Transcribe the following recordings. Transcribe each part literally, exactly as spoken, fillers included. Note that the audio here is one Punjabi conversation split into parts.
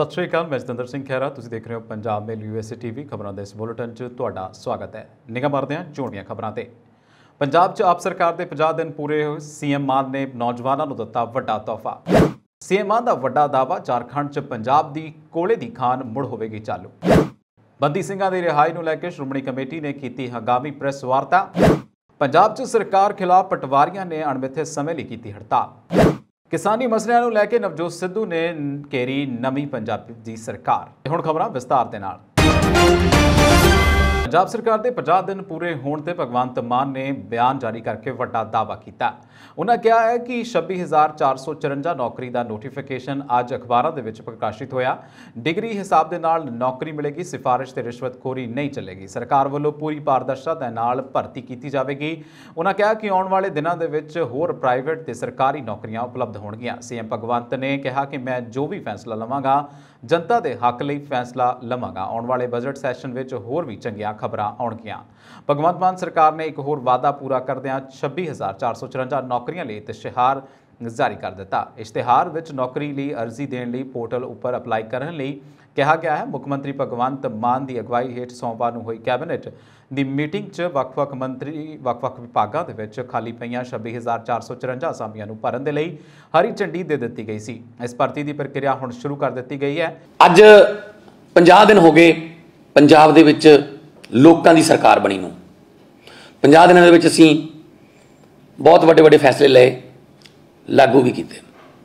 सत श्री अकाल, मैं जतिंदर सिंह खैरा। तुसीं देख रहे हो पंजाब मेल यूएसए टीवी। खबरों के इस बुलेटिन च तुहाडा स्वागत है। निगाह मारदे हां चोण दीआं खबरां ते। पंजाब च आप सरकार दे पचास दिन पूरे होए। सीएम मान ने नौजवानों नूं दित्ता वड्डा तोहफा। सीएम मान दा वड्डा दावा, झारखंड च पंजाब दी कोले दी खान मुड़ होवेगी चालू। बंदी ਸਿੰਘਾਂ ਦੀ रिहाई नूं लैके श्रोमणी कमेटी ने कीती हंगामी प्रेस वार्ता। पंजाब च सरकार खिलाफ पटवारियां ने अणमिथे समय लई कीती हड़ताल। किसानी मसलिਆਂ ਨੂੰ ਲੈ ਕੇ ਨਵਜੋਤ ਸਿੱਧੂ ਨੇ ਘੇਰੀ ਨਵੀਂ पंजाब ਦੀ सरकार। ਹੁਣ खबरां विस्तार ਦੇ ਨਾਲ। पंजाब सरकार के पचास दिन पूरे होने ते भगवंत मान ने बयान जारी करके वड्डा दावा किया। उन्होंने कहा है कि छब्बी हज़ार चार सौ चौरंजा नौकरी का नोटिफिकेशन अज अखबारों के प्रकाशित होया। डिग्री हिसाब के नाल नौकरी मिलेगी, सिफारिश ते रिश्वतखोरी नहीं चलेगी। सरकार वालों पूरी पारदर्शिता के नाल भर्ती की जाएगी। उन्होंने कहा कि आने वाले दिनों के होर प्राइवेट ते सरकारी नौकरियां उपलब्ध होणगियां। सीएम भगवंत ने कहा कि मैं जो भी फैसला लवांगा जनता के हक लई फैसला लवांगा। आने वाले बजट सैशन में होर भी चंगियां खबरां आउणगियां। भगवंत मान सरकार ने एक होर वादा पूरा करदिआं छब्बी हज़ार चार सौ चौरंजा नौकरियां लई इश्तिहार जारी कर दिता। इश्तिहार विच नौकरी लई अर्जी देण लई पोर्टल उपर अपलाई करन लई कहा गया है। मुख मंत्री भगवंत मान की अगवाई हेठ सोमवार नूं होई कैबिनेट की मीटिंग च वख-वख मंत्री वख-वख विभागां दे विच खाली पईआं छब्बी हज़ार चार सौ चौरंजा असामियां नूं भरन दे लई हरी झंडी दे दित्ती गई सी। इस भर्ती की प्रक्रिया हुण शुरू कर दित्ती गई है। अज पचास दिन हो गए पंजाब दे विच लोकां दी सरकार बनी नूं। पचास दिनां दे विच असीं बहुत वड्डे वड्डे फैसले लए, लागू भी कीते।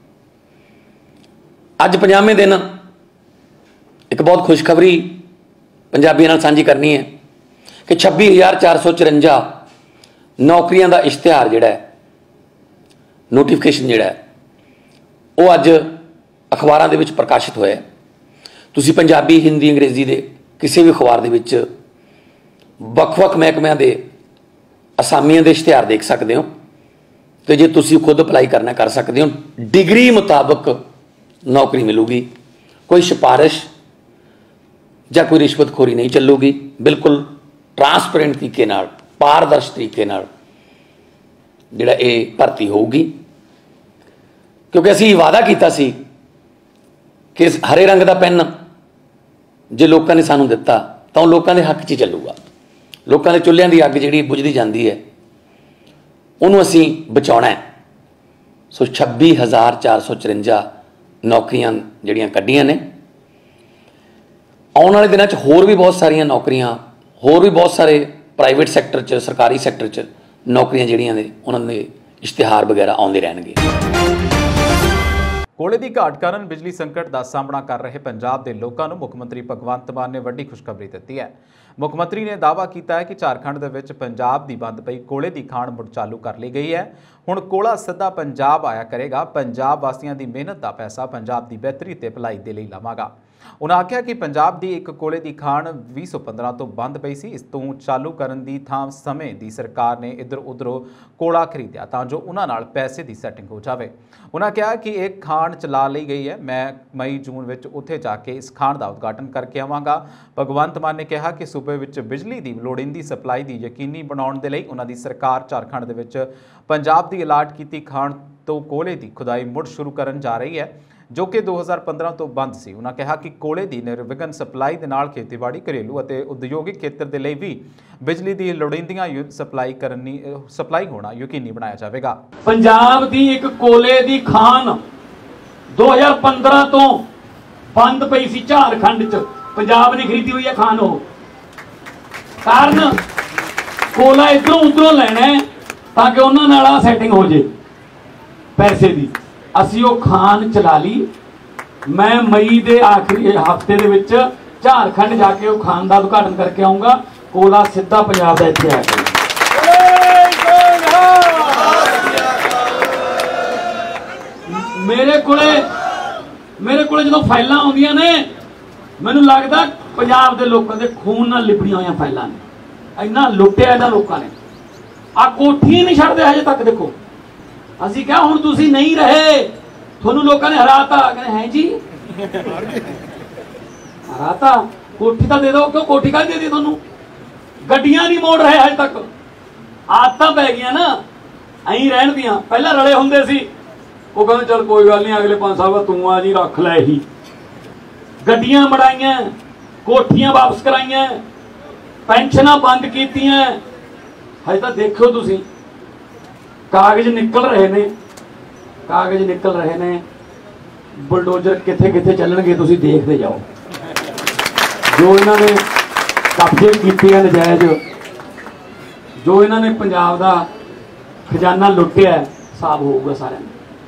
अज पचासवें दिन एक बहुत खुशखबरी पंजाबियों नाल सांझी करनी है कि छब्बी हज़ार चार सौ चौरंजा नौकरियां का इश्तिहार जिहड़ा है, नोटिफिकेशन जिहड़ा है वो अज अखबारां दे विच प्रकाशित होया। तुसीं पंजाबी, हिंदी, अंग्रेजी दे किसी भी अखबार दे विच वख-वख महकमिਆਂ ਦੇ असामियां ਦੇ इश्तिहार देख सकते हो। तो जे तुसीं खुद अपलाई करना कर सकते हो। डिग्री मुताबिक नौकरी मिलूगी, कोई सिफारिश या कोई रिश्वतखोरी नहीं चलूगी। बिल्कुल ट्रांसपेरेंट तरीके नाल, पारदर्शी तरीके नाल जिहड़ा ये भर्ती होगी। क्योंकि असीं वादा कीता सी कि हरे रंग का पेन जे लोगों ने सानूं दिता तो लोगों के हक च ही चलूगा। लोगों के चुल्हिਆਂ की अग जिहड़ी बुझदी जाती है उन्होंने असीं बचाउणा है। सो छब्बी हज़ार चार सौ चौरंजा नौकरियां जिहड़ियां कड्ढियां ने। आने वाले दिनों होर भी बहुत सारिया नौकरियां, होर भी बहुत सारे प्राइवेट सैक्टर च, सरकारी सैक्टर च नौकरियां जिहड़ियां ने उन्होंने इश्तिहार वगैरह आउंदे रहणगे। कोले की घाट कारण बिजली संकट का सामना कर रहे पंजाब के लोगों को मुख्यमंत्री भगवंत मान ने वड्डी खुशखबरी दी है। मुख्यमंत्री ने दावा किया है कि झारखंड के विच पंजाब की बंद पई कोले की खाण मुड़ चालू कर ली गई है। हुण कोला सीधा पंजाब आया करेगा। पंजाब वासियों की मेहनत का पैसा पंजाब की बेहतरी ते भलाई दे लई लावांगा। उन्होंने आख्या कि पंजाब की एक कोले की खाण भी सौ पंद्रह तो बंद पई सी। इस तों चालू करन दी थां समय दी सरकार ने इधर उधरों कोला खरीदिया तां जो उन्हां नाल पैसे की सैटिंग हो जाए। उन्होंने कहा कि एक खाण चला ली गई है। मैं मई जून विच उत्थे जाके इस खाण का उद्घाटन करके आवांगा। भगवंत मान ने कहा कि सूबे विच बिजली की लोड़ींदी सप्लाई की यकीनी बनाउण दे लई उन्हां दी सरकार झारखंड दे विच पंजाब की अलाट कीती खाण तो कोले की खुदाई मुड़ शुरू करन जा रही है, जो कि दो हज़ार पंद्रह तो बंद सी। उन्होंने कहा कि कोले की निर्विघन सप्लाई के नाल खेतीबाड़ी, घरेलू और उद्योगिक खेत्र के लिए भी बिजली की लोड़ींदियां सप्लाई करनी सप्लाई होना यकीनी बनाया जाएगा। पंजाब की एक कोले की खान दो हज़ार पंद्रह तो बंद पई सी। झारखंड च पंजाब ने खरीदी हुई है खान। हो कारण कोला इधरों उधरों लेना है ताकि उन्होंने नाल सैटिंग हो जाए पैसे की। असी वो खान चला ली। मैं मई के आखिरी हफ्ते दे विच झारखंड जाके वो खान का उद्घाटन करके आऊँगा। कोला सीधा पंजाब का इत्थे आया। मेरे कोले मेरे कोले जो फाइलां आउंदियां ने मैनूं लगदा पंजाब के लोगों के खून नाल लिपड़ियां हुई फाइलां ने। इन्ना लुट्टिया इन्हां लोगों ने। आ कोठी नहीं छड्डदे हजे तक। देखो असी क्या हुण तुसी नहीं रहे, थोनू लोगों ने हराता। कहते हैं जी हराता, कोठी तो दे दो। क्यों कोठी का दे दी थोनू? गड्डियां नहीं मोड़ रहे हजे तक। आदतां पै गईयां ना अं रहन दियां। पहला रले हुंदे सी, वो कहते चल कोई गल नहीं अगले पांच साल बाद तू आ जी रख लै ही। गड्डियां मड़ाइयां, कोठियां वापस कराइयां, पेंशनां बंद कीतियां। हजे तो देखो तुसीं कागज निकल रहे ने, कागज निकल रहे ने, बुलडोजर किथे किथे चलणगे तुसीं देखते जाओ। जो इन्होंने कब्जे कीते हैं नजायज, जो इन्होंने पंजाब का खजाना लुटिया, हिसाब होगा सारे।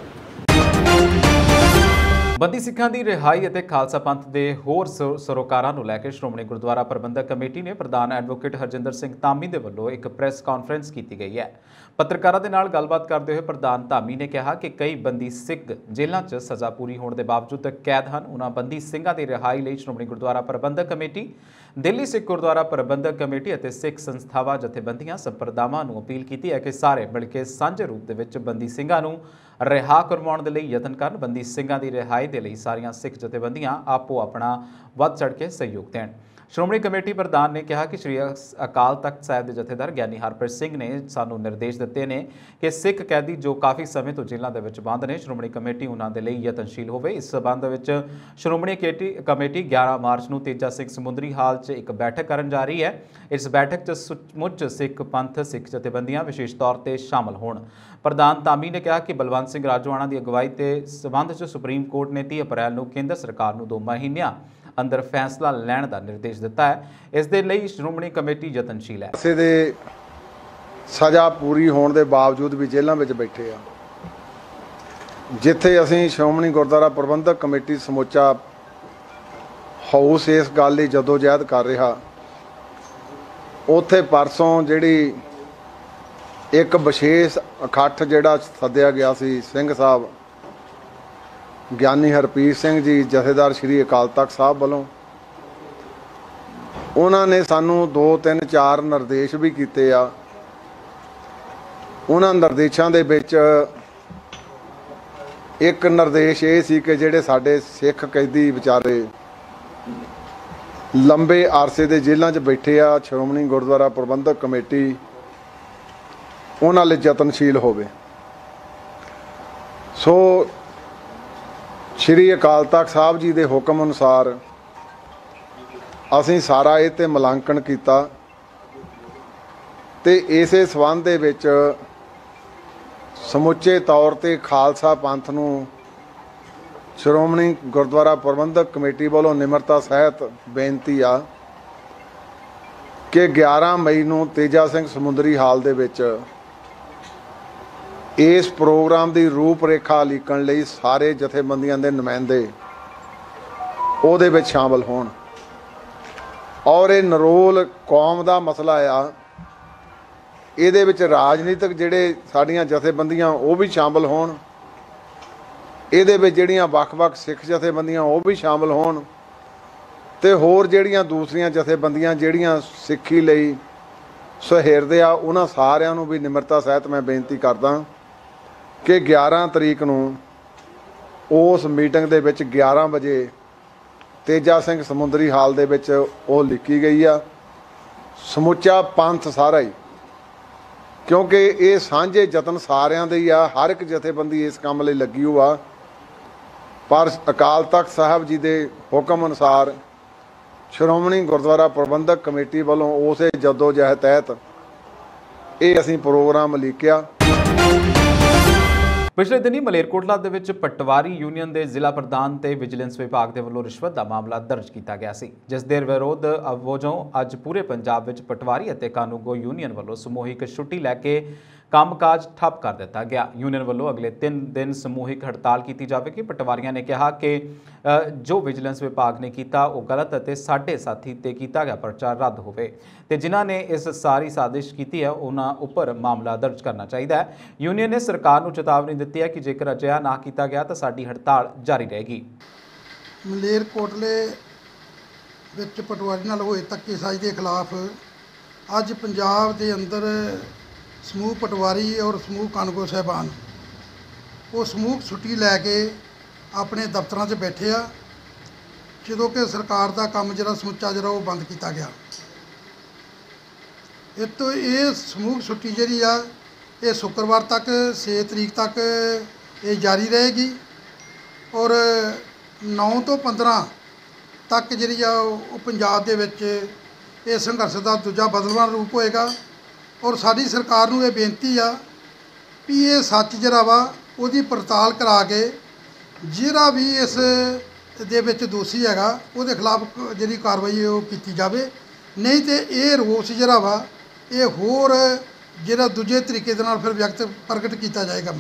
ਬੰਦੀ ਸਿੱਖਾਂ ਦੀ ਰਿਹਾਈ ਅਤੇ ਖਾਲਸਾ ਪੰਥ ਦੇ ਹੋਰ ਸ- ਸਰੋਕਾਰਾਂ ਨੂੰ ਲੈ ਕੇ ਸ਼੍ਰੋਮਣੀ ਗੁਰਦੁਆਰਾ ਪ੍ਰਬੰਧਕ ਕਮੇਟੀ ਨੇ ਪ੍ਰਧਾਨ ਐਡਵੋਕੇਟ ਹਰਜਿੰਦਰ ਸਿੰਘ ਧਾਮੀ ਦੇ ਵੱਲੋਂ ਇੱਕ ਪ੍ਰੈਸ ਕਾਨਫਰੰਸ ਕੀਤੀ ਗਈ ਹੈ। ਪੱਤਰਕਾਰਾਂ ਦੇ ਨਾਲ ਗੱਲਬਾਤ ਕਰਦੇ ਹੋਏ ਪ੍ਰਧਾਨ ਧਾਮੀ ਨੇ ਕਿਹਾ ਕਿ ਕਈ ਬੰਦੀ ਸਿੱਖ ਜੇਲ੍ਹਾਂ 'ਚ ਸਜ਼ਾ ਪੂਰੀ ਹੋਣ ਦੇ ਬਾਵਜੂਦ ਕੈਦ ਹਨ। ਉਹਨਾਂ ਬੰਦੀ ਸਿੰਘਾਂ ਦੀ ਰਿਹਾਈ ਲਈ ਸ਼੍ਰੋਮਣੀ ਗੁਰਦੁਆਰਾ ਪ੍ਰਬੰਧਕ ਕਮੇਟੀ, ਦਿੱਲੀ ਸਿੱਖ ਗੁਰਦੁਆਰਾ ਪ੍ਰਬੰਧਕ ਕਮੇਟੀ ਅਤੇ ਸਿੱਖ ਸੰਸਥਾਵਾਂ ਜਥੇਬੰਦੀਆਂ ਸੰਪਰਦਾਵਾਂ ਨੂੰ ਅਪੀਲ ਕੀਤੀ ਹੈ ਕਿ ਸਾਰੇ ਮਿਲ ਕੇ ਸਾਂਝੇ ਰੂਪ ਦੇ ਵਿੱਚ ਬੰਦੀ ਸਿੰਘਾਂ ਨੂੰ ਰਿਹਾ ਕਰਵਾਉਣ ਦੇ ਲਈ ਯਤਨ ਕਰਨ। ਬੰਦੀ ਸਿੰਘਾਂ ਦੀ ਰਿਹਾਈ ਦੇ ਲਈ ਸਾਰੀਆਂ ਸਿੱਖ ਜਥੇਬੰਦੀਆਂ ਆਪੋ ਆਪਣਾ ਵੱਧ ਚੜ੍ਹ ਕੇ ਸਹਿਯੋਗ ਦੇਣ। ਸ਼੍ਰੋਮਣੀ ਕਮੇਟੀ ਪ੍ਰਧਾਨ ਨੇ ਕਿਹਾ ਕਿ ਸ਼੍ਰੀ ਅਕਾਲ ਤਖਤ ਸਾਹਿਬ ਦੇ ਜਥੇਦਾਰ ਗਿਆਨੀ ਹਰਪ੍ਰੀਤ ਸਿੰਘ ਨੇ ਸਾਨੂੰ ਨਿਰਦੇਸ਼ ਦਿੱਤੇ ਨੇ ਕਿ ਸਿੱਖ ਕੈਦੀ ਜੋ ਕਾਫੀ ਸਮੇਂ ਤੋਂ ਜੇਲ੍ਹਾਂ ਦੇ ਵਿੱਚ ਬੰਦ ਨੇ, ਸ਼੍ਰੋਮਣੀ ਕਮੇਟੀ ਉਹਨਾਂ ਦੇ ਲਈ ਯਤਨਸ਼ੀਲ ਹੋਵੇ। ਇਸ ਸਬੰਧ ਵਿੱਚ ਸ਼੍ਰੋਮਣੀ ਕਮੇਟੀ ਗਿਆਰਾਂ ਮਾਰਚ ਨੂੰ ਤੇਜਾ ਸਿੰਘ ਸਮੁੰਦਰੀ ਹਾਲ 'ਚ ਇੱਕ ਬੈਠਕ ਕਰਨ ਜਾ ਰਹੀ ਹੈ। ਇਸ ਬੈਠਕ 'ਚ ਸੱਚਮੁੱਚ ਸਿੱਖ ਪੰਥ, ਸਿੱਖ ਜਥੇਬੰਦੀਆਂ ਵਿਸ਼ੇਸ਼ ਤੌਰ ਤੇ ਸ਼ਾਮਲ ਹੋਣ। ਪ੍ਰਧਾਨ ਧਾਮੀ ਨੇ ਕਿਹਾ ਕਿ ਬਲਵੰਤ ਸਿੰਘ ਰਾਜੋਆਣਾ ਦੀ ਅਗਵਾਈ ਤੇ ਸਬੰਧ 'ਚ ਸੁਪਰੀਮ ਕੋਰਟ ਨੇ ਤੀਹ ਅਪ੍ਰੈਲ ਨੂੰ ਕੇਂਦਰ ਸਰਕਾਰ ਨੂੰ ਦੋ ਮਹੀਨਿਆਂ ਅੰਦਰ ਫੈਸਲਾ ਲੈਣ ਦਾ ਨਿਰਦੇਸ਼ ਦਿੱਤਾ ਹੈ। ਇਸ ਦੇ ਲਈ ਸ਼੍ਰੋਮਣੀ ਕਮੇਟੀ ਯਤਨਸ਼ੀਲ ਹੈ। ਕਿਸੇ ਦੇ ਸਜ਼ਾ ਪੂਰੀ ਹੋਣ ਦੇ ਬਾਵਜੂਦ ਵੀ ਜੇਲ੍ਹਾਂ ਵਿੱਚ ਬੈਠੇ ਆ, ਜਿੱਥੇ ਅਸੀਂ ਸ਼੍ਰੋਮਣੀ ਗੁਰਦੁਆਰਾ ਪ੍ਰਬੰਧਕ ਕਮੇਟੀ ਸਮੁੱਚਾ ਹਾਊਸ ਇਸ ਗੱਲ ਲਈ ਜਦੋਜਹਿਦ ਕਰ ਰਿਹਾ, ਉੱਥੇ ਪਰਸੋਂ ਜਿਹੜੀ ਇੱਕ ਵਿਸ਼ੇਸ਼ ਇਕੱਠ ਜਿਹੜਾ ਸੱਦਿਆ ਗਿਆ ਸੀ ਸਿੰਘ ਸਾਹਿਬ ਗਿਆਨੀ ਹਰਪ੍ਰੀਤ ਸਿੰਘ ਜੀ ਜਥੇਦਾਰ ਸ਼੍ਰੀ ਅਕਾਲ ਤਖਤ ਸਾਹਿਬ ਵੱਲੋਂ, ਉਹਨਾਂ ਨੇ ਸਾਨੂੰ ਦੋ ਤਿੰਨ ਚਾਰ ਨਿਰਦੇਸ਼ ਵੀ ਕੀਤੇ ਆ। ਉਹਨਾਂ ਨਿਰਦੇਸ਼ਾਂ ਦੇ ਵਿੱਚ ਇੱਕ ਨਿਰਦੇਸ਼ ਇਹ ਸੀ ਕਿ ਜਿਹੜੇ ਸਾਡੇ ਸਿੱਖ ਕੈਦੀ ਵਿਚਾਰੇ ਲੰਬੇ ਅਰਸੇ ਦੇ ਜੇਲ੍ਹਾਂ 'ਚ ਬੈਠੇ ਆ, ਸ਼੍ਰੋਮਣੀ ਗੁਰਦੁਆਰਾ ਪ੍ਰਬੰਧਕ ਕਮੇਟੀ ਉਹਨਾਂ ਲਈ ਯਤਨਸ਼ੀਲ ਹੋਵੇ। ਸੋ ਸ਼੍ਰੀ ਅਕਾਲ ਤਖਤ ਸਾਹਿਬ ਜੀ ਦੇ ਹੁਕਮ ਅਨੁਸਾਰ ਅਸੀਂ ਸਾਰਾ ਇਹ 'ਤੇ ਮੁਲਾਂਕਣ ਕੀਤਾ ਤੇ ਇਸੇ ਸੰਬੰਧ ਦੇ ਵਿੱਚ ਸਮੁੱਚੇ ਤੌਰ 'ਤੇ ਖਾਲਸਾ ਪੰਥ ਨੂੰ ਸ਼੍ਰੋਮਣੀ ਗੁਰਦੁਆਰਾ ਪ੍ਰਬੰਧਕ ਕਮੇਟੀ ਵੱਲੋਂ ਨਿਮਰਤਾ ਸਹਿਤ ਬੇਨਤੀ ਆ ਕਿ ਗਿਆਰਾਂ ਮਈ ਨੂੰ ਤੇਜਾ ਸਿੰਘ ਸਮੁੰਦਰੀ ਹਾਲ ਦੇ ਵਿੱਚ ਇਸ ਪ੍ਰੋਗਰਾਮ ਦੀ ਰੂਪ ਰੇਖਾ ਲਿਖਣ ਲਈ ਸਾਰੇ ਜਥੇਬੰਦੀਆਂ ਦੇ ਨੁਮਾਇੰਦੇ ਉਹਦੇ ਵਿੱਚ ਸ਼ਾਮਲ ਹੋਣ ਔਰ ਇਹ ਨਰੋਲ ਕੌਮ ਦਾ ਮਸਲਾ ਆ। ਇਹਦੇ ਵਿੱਚ ਰਾਜਨੀਤਿਕ ਜਿਹੜੇ ਸਾਡੀਆਂ ਜਥੇਬੰਦੀਆਂ ਉਹ ਵੀ ਸ਼ਾਮਲ ਹੋਣ, ਇਹਦੇ ਵਿੱਚ ਜਿਹੜੀਆਂ ਵੱਖ-ਵੱਖ ਸਿੱਖ ਜਥੇਬੰਦੀਆਂ ਉਹ ਵੀ ਸ਼ਾਮਲ ਹੋਣ ਤੇ ਹੋਰ ਜਿਹੜੀਆਂ ਦੂਸਰੀਆਂ ਜਥੇਬੰਦੀਆਂ ਜਿਹੜੀਆਂ ਸਿੱਖੀ ਲਈ ਸੁਹਿਰਦੇ ਆ, ਉਹਨਾਂ ਸਾਰਿਆਂ ਨੂੰ ਵੀ ਨਿਮਰਤਾ ਸਹਿਤ ਮੈਂ ਬੇਨਤੀ ਕਰਦਾ ਕਿ ਗਿਆਰਾਂ ਤਰੀਕ ਨੂੰ ਉਸ ਮੀਟਿੰਗ ਦੇ ਵਿੱਚ ਗਿਆਰਾਂ ਵਜੇ ਤੇਜਾ ਸਿੰਘ ਸਮੁੰਦਰੀ ਹਾਲ ਦੇ ਵਿੱਚ ਉਹ ਲਿਖੀ ਗਈ ਆ। ਸਮੁੱਚਾ ਪੰਥ ਸਾਰਾ ਹੀ, ਕਿਉਂਕਿ ਇਹ ਸਾਂਝੇ ਯਤਨ ਸਾਰਿਆਂ ਦੇ ਹੀ ਆ, ਹਰ ਇੱਕ ਜਥੇਬੰਦੀ ਇਸ ਕੰਮ ਲਈ ਲੱਗੀ ਹੋਆ, ਪਰ ਅਕਾਲ ਤਖਤ ਸਾਹਿਬ ਜੀ ਦੇ ਹੁਕਮ ਅਨੁਸਾਰ ਸ਼੍ਰੋਮਣੀ ਗੁਰਦੁਆਰਾ ਪ੍ਰਬੰਧਕ ਕਮੇਟੀ ਵੱਲੋਂ ਉਸੇ ਜਦੋਜਹਿਦ ਤਹਿਤ ਇਹ ਅਸੀਂ ਪ੍ਰੋਗਰਾਮ ਲਿਖਿਆ। ਪਿਛਲੇ ਦਿਨੀ ਮਲੇਰਕੋਟਲਾ ਦੇ ਵਿੱਚ ਪਟਵਾਰੀ ਯੂਨੀਅਨ ਦੇ ਜ਼ਿਲ੍ਹਾ ਪ੍ਰਧਾਨ ਤੇ ਵਿਜੀਲੈਂਸ ਵਿਭਾਗ ਦੇ ਵੱਲੋਂ ਰਿਸ਼ਵਤ ਦਾ ਮਾਮਲਾ ਦਰਜ ਕੀਤਾ ਗਿਆ ਸੀ, ਜਿਸ ਦੇ ਵਿਰੋਧ ਵਜੋਂ ਅੱਜ ਪੂਰੇ ਪੰਜਾਬ ਵਿੱਚ ਪਟਵਾਰੀ ਅਤੇ ਕਾਨੂੰਗੋ ਯੂਨੀਅਨ ਵੱਲੋਂ ਸਮੂਹਿਕ ਛੁੱਟੀ ਲੈ ਕੇ ਕੰਮਕਾਜ ਠੱਪ ਕਰ ਦਿੱਤਾ ਗਿਆ। ਯੂਨੀਅਨ ਵੱਲੋਂ ਅਗਲੇ ਤਿੰਨ ਦਿਨ ਸਮੂਹਿਕ ਹੜਤਾਲ ਕੀਤੀ ਜਾਵੇਗੀ। ਪਟਵਾਰੀਆਂ ਨੇ ਕਿਹਾ ਕਿ ਜੋ ਵਿਜੀਲੈਂਸ ਵਿਭਾਗ ਨੇ ਕੀਤਾ ਉਹ ਗਲਤ ਅਤੇ ਸਾਡੇ ਸਾਥੀ ਤੇ ਕੀਤਾ ਗਿਆ ਪਰਚਾ ਰੱਦ ਹੋਵੇ ਤੇ ਜਿਨ੍ਹਾਂ ਨੇ ਇਸ ਸਾਰੀ ਸਾਜ਼ਿਸ਼ ਕੀਤੀ ਹੈ ਉਹਨਾਂ ਉੱਪਰ ਮਾਮਲਾ ਦਰਜ ਕਰਨਾ ਚਾਹੀਦਾ ਹੈ। ਯੂਨੀਅਨ ਨੇ ਸਰਕਾਰ ਨੂੰ ਚੇਤਾਵਨੀ ਦਿੱਤੀ ਹੈ ਕਿ ਜੇਕਰ ਅਜਿਹਾ ਨਾ ਕੀਤਾ ਗਿਆ ਤਾਂ ਸਾਡੀ ਹੜਤਾਲ ਜਾਰੀ ਰਹੇਗੀ। ਮਲੇਰਕੋਟਲੇ ਵਿੱਚ ਪਟਵਾਰੀ ਨਾਲ ਹੋਏ ਧੱਕੇਸ਼ਾਹੀ ਦੇ ਖਿਲਾਫ ਅੱਜ ਪੰਜਾਬ ਦੇ ਅੰਦਰ ਸਮੂਹ ਪਟਵਾਰੀ ਔਰ ਸਮੂਹ ਕਾਨੂੰਗੋ ਸਾਹਿਬਾਨ ਉਹ ਸਮੂਹ ਛੁੱਟੀ ਲੈ ਕੇ ਆਪਣੇ ਦਫ਼ਤਰਾਂ 'ਚ ਬੈਠੇ ਆ, ਜਦੋਂ ਕਿ ਸਰਕਾਰ ਦਾ ਕੰਮ ਜਿਹੜਾ ਸਮੁੱਚਾ ਜਿਹੜਾ ਉਹ ਬੰਦ ਕੀਤਾ ਗਿਆ। ਇਹ ਤੋਂ ਇਹ ਸਮੂਹ ਛੁੱਟੀ ਜਿਹੜੀ ਆ ਇਹ ਸ਼ੁੱਕਰਵਾਰ ਤੱਕ ਛੇ ਤਰੀਕ ਤੱਕ ਇਹ ਜਾਰੀ ਰਹੇਗੀ ਔਰ ਨੌ ਤੋਂ ਪੰਦਰਾਂ ਤੱਕ ਜਿਹੜੀ ਆ ਉਹ ਪੰਜਾਬ ਦੇ ਵਿੱਚ ਇਹ ਸੰਘਰਸ਼ ਦਾ ਦੂਜਾ ਬਦਲਵਾਨ ਰੂਪ ਹੋਏਗਾ। ਔਰ ਸਾਡੀ ਸਰਕਾਰ ਨੂੰ ਇਹ ਬੇਨਤੀ ਆ ਵੀ ਇਹ ਸੱਚ ਜਿਹੜਾ ਵਾ ਉਹਦੀ ਪੜਤਾਲ ਕਰਾ ਕੇ ਜਿਹੜਾ ਵੀ ਇਸ ਦੇ ਵਿੱਚ ਦੋਸ਼ੀ ਹੈਗਾ ਉਹਦੇ ਖਿਲਾਫ ਜਿਹੜੀ ਕਾਰਵਾਈ ਉਹ ਕੀਤੀ ਜਾਵੇ, ਨਹੀਂ ਤੇ ਇਹ ਰੋਸ ਜਿਹੜਾ ਵਾ ਇਹ ਹੋਰ ਜਿਹੜਾ ਦੂਜੇ ਤਰੀਕੇ ਦੇ ਨਾਲ ਫਿਰ ਵਿਅਕਤ ਪ੍ਰਗਟ ਕੀਤਾ ਜਾਏਗਾ।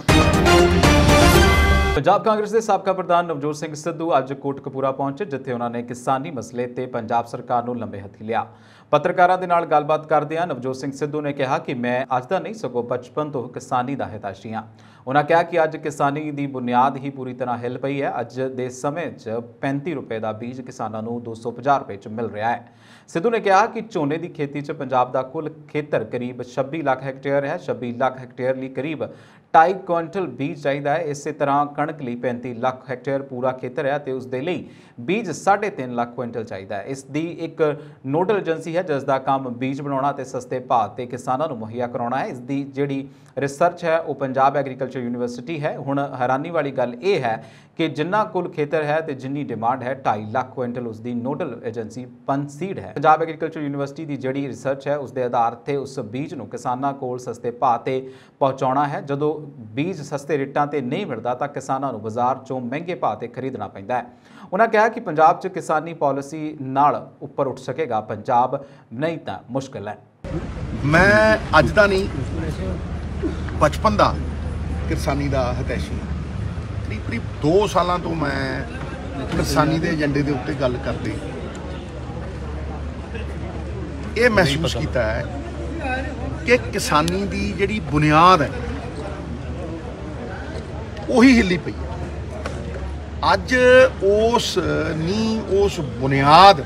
ਪੰਜਾਬ ਕਾਂਗਰਸ ਦੇ ਸਾਬਕਾ ਪ੍ਰਧਾਨ ਨਵਜੋਤ ਸਿੰਘ ਸਿੱਧੂ ਅੱਜ ਕੋਟਕਪੂਰਾ ਪਹੁੰਚੇ, ਜਿੱਥੇ ਉਹਨਾਂ ਨੇ ਕਿਸਾਨੀ ਮਸਲੇ ਤੇ ਪੰਜਾਬ ਸਰਕਾਰ ਨੂੰ ਲੰਬੇ ਹੱਥੀ ਲਿਆ। ਪੱਤਰਕਾਰਾਂ ਦੇ ਨਾਲ ਗੱਲਬਾਤ ਕਰਦਿਆਂ ਨਵਜੋਤ ਸਿੰਘ ਸਿੱਧੂ ਨੇ ਕਿਹਾ ਕਿ ਮੈਂ ਅੱਜ ਦਾ ਨਹੀਂ ਸਗੋਂ ਬਚਪਨ ਤੋਂ ਕਿਸਾਨੀ ਦਾ ਹਿਤੈਸ਼ੀ ਹਾਂ। ਉਹਨਾਂ ਕਿਹਾ ਕਿ ਅੱਜ ਕਿਸਾਨੀ ਦੀ ਬੁਨਿਆਦ ਹੀ ਪੂਰੀ ਤਰ੍ਹਾਂ ਹਿੱਲ ਪਈ ਹੈ। ਅੱਜ ਦੇ ਸਮੇਂ 'ਚ ਪੈਂਤੀ ਰੁਪਏ ਦਾ ਬੀਜ ਕਿਸਾਨਾਂ ਨੂੰ ਦੋ ਸੌ ਪੰਜਾਹ ਰੁਪਏ 'ਚ ਮਿਲ ਰਿਹਾ ਹੈ। ਸਿੱਧੂ ਨੇ ਕਿਹਾ ਕਿ ਝੋਨੇ ਦੀ ਖੇਤੀ 'ਚ ਪੰਜਾਬ ਦਾ ਕੁੱਲ ਖੇਤਰ ਕਰੀਬ ਛੱਬੀ ਲੱਖ ਹੈਕਟੇਅਰ ਹੈ। ਛੱਬੀ ਲੱਖ ਹੈਕਟੇਅਰ ਲਈ ਕਰੀਬ ਢਾਈ ਕੁਇੰਟਲ ਬੀਜ ਚਾਹੀਦਾ ਹੈ। ਇਸੇ ਤਰ੍ਹਾਂ ਕਣਕ ਲਈ ਪੈਂਤੀ ਲੱਖ ਹੈਕਟੇਅਰ ਪੂਰਾ ਖੇਤਰ ਹੈ ਤੇ ਉਸ ਦੇ ਲਈ ਬੀਜ ਸਾਢੇ ਤਿੰਨ ਲੱਖ ਕੁਇੰਟਲ ਚਾਹੀਦਾ ਹੈ। ਇਸ ਦੀ ਇੱਕ ਨੋਡਲ ਏਜੰਸੀ ਹੈ ਜਿਸ ਦਾ ਕੰਮ ਬੀਜ ਬਣਾਉਣਾ ਤੇ ਸਸਤੇ ਭਾਅ ਤੇ ਕਿਸਾਨਾਂ ਨੂੰ ਮੁਹੱਈਆ ਕਰਾਉਣਾ ਹੈ। ਇਸ ਦੀ ਜਿਹੜੀ ਰਿਸਰਚ ਹੈ ਉਹ ਪੰਜਾਬ ਐਗਰੀਕਲਚਰ ਯੂਨੀਵਰਸਿਟੀ ਹੈ। ਹੁਣ ਹੈਰਾਨੀ ਵਾਲੀ ਗੱਲ ਇਹ ਹੈ ਕਿ ਜਿੰਨਾ ਕੁੱਲ ਖੇਤਰ ਹੈ ਤੇ ਜਿੰਨੀ ਡਿਮਾਂਡ ਹੈ ਢਾਈ ਲੱਖ ਕੁਇੰਟਲ ਉਸ ਦੀ ਨੋਡਲ ਏਜੰਸੀ ਪੰਸੀਡ ਹੈ। ਪੰਜਾਬ ਐਗਰੀਕਲਚਰ ਯੂਨੀਵਰਸਿਟੀ ਦੀ ਜਿਹੜੀ ਰਿਸਰਚ ਹੈ ਉਸ ਦੇ ਆਧਾਰ ਤੇ ਉਸ ਬੀਜ ਨੂੰ ਕਿਸਾਨਾਂ ਕੋਲ ਸਸਤੇ ਭਾਅ ਤੇ ਪਹੁੰਚਾਉਣਾ ਹੈ। ਜਦੋਂ ਬੀਜ ਸਸਤੇ ਰੇਟਾਂ ਤੇ ਨਹੀਂ ਮਿਲਦਾ ਤਾਂ ਕਿਸਾਨਾਂ ਨੂੰ ਬਾਜ਼ਾਰ 'ਚੋਂ ਮਹਿੰਗੇ ਭਾਅ ਤੇ ਖਰੀਦਣਾ ਪੈਂਦਾ ਹੈ। ਉਹਨਾਂ ਕਿਹਾ ਕਿ ਪੰਜਾਬ 'ਚ ਕਿਸਾਨੀ ਪਾਲਿਸੀ ਨਾਲ ਉੱਪਰ ਉੱਠ ਸਕੇਗਾ ਪੰਜਾਬ, ਨਹੀਂ ਤਾਂ ਮੁਸ਼ਕਿਲ ਹੈ। ਮੈਂ ਅੱਜ ਦਾ ਨਹੀਂ ਬਚਪਨ ਦਾ ਕਿਸਾਨੀ ਦਾ ਹਿਤੈਸ਼ੀ ਹਾਂ। ਕਰੀਬ ਕਰੀਬ ਦੋ ਸਾਲਾਂ ਤੋਂ ਮੈਂ ਕਿਸਾਨੀ ਦੇ ਏਜੰਡੇ ਦੇ ਉੱਤੇ ਗੱਲ ਕਰਦੇ ਇਹ ਮਹਿਸੂਸ ਕੀਤਾ ਹੈ ਕਿ ਕਿਸਾਨੀ ਦੀ ਜਿਹੜੀ ਬੁਨਿਆਦ ਹੈ ਉਹੀ ਹਿੱਲੀ ਪਈ ਹੈ। ਅੱਜ ਉਸ ਨੀ ਉਸ ਬੁਨਿਆਦ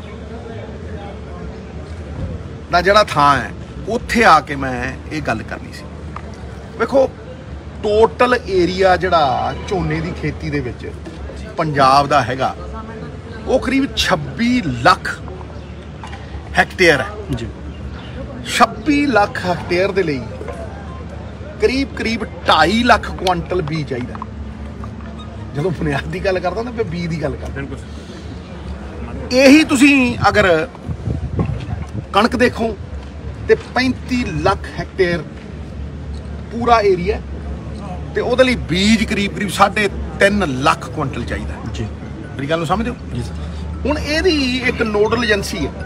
ਦਾ ਜਿਹੜਾ ਥਾਂ ਹੈ ਉੱਥੇ ਆ ਕੇ ਮੈਂ ਇਹ ਗੱਲ ਕਰਨੀ ਸੀ। ਵੇਖੋ, ਟੋਟਲ ਏਰੀਆ ਜਿਹੜਾ ਝੋਨੇ ਦੀ ਖੇਤੀ ਦੇ ਵਿੱਚ ਪੰਜਾਬ ਦਾ ਹੈਗਾ ਉਹ ਕਰੀਬ ਛੱਬੀ ਲੱਖ ਹੈਕਟੇਅਰ ਹੈ ਜੀ। ਛੱਬੀ ਲੱਖ ਹੈਕਟੇਅਰ ਦੇ ਲਈ ਕਰੀਬ ਕਰੀਬ ਢਾਈ ਲੱਖ ਕੁਇੰਟਲ ਬੀਜ ਚਾਹੀਦਾ। ਜਦੋਂ ਬੁਨਿਆਦ ਦੀ ਗੱਲ ਕਰਦਾ ਨਾ ਫਿਰ ਬੀਜ ਦੀ ਗੱਲ ਕਰਦਾ। ਬਿਲਕੁਲ ਇਹੀ ਤੁਸੀਂ ਅਗਰ ਕਣਕ ਦੇਖੋ ਤੇ ਪੈਂਤੀ ਲੱਖ ਹੈਕਟੇਅਰ ਪੂਰਾ ਏਰੀਆ ਤੇ ਉਹਦੇ ਲਈ ਬੀਜ ਕਰੀਬ ਕਰੀਬ ਸਾਢੇ ਤਿੰਨ ਲੱਖ ਕੁਇੰਟਲ ਚਾਹੀਦਾ ਜੀ। ਮੇਰੀ ਗੱਲ ਨੂੰ ਸਮਝਦੇ ਹੋ ਜੀ ਸਰ। ਹੁਣ ਇਹਦੀ ਇੱਕ ਨੋਡਲ ਏਜੰਸੀ ਹੈ